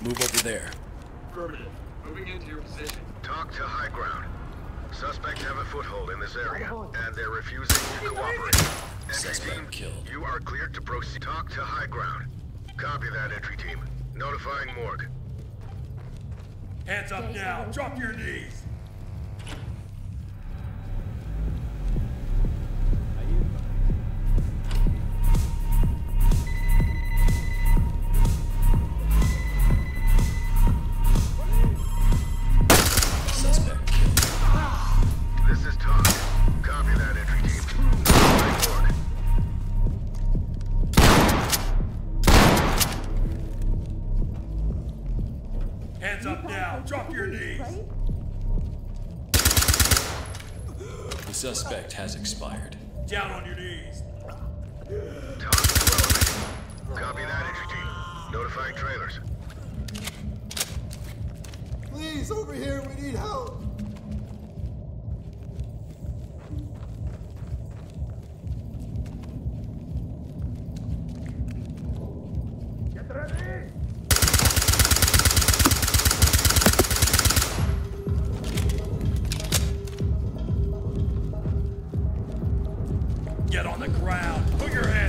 Move over there. Affirmative. Moving into your position. Talk to high ground. Suspects have a foothold in this area, and they're refusing to cooperate. Entry Suspect team, killed. you are cleared to proceed. Talk to high ground. Copy that, entry team. Notifying morgue. Hands up now. Drop your knees. Suspect killed. This is Talk. Copy that, entry team. Notifying morgue. Hands up now. Drop your knees. The suspect has expired. Down on your knees. Talk to elevator. Copy that, entry team. Notifying trailers. Please, over here, we need help. Get ready. Get on the ground. Put your hands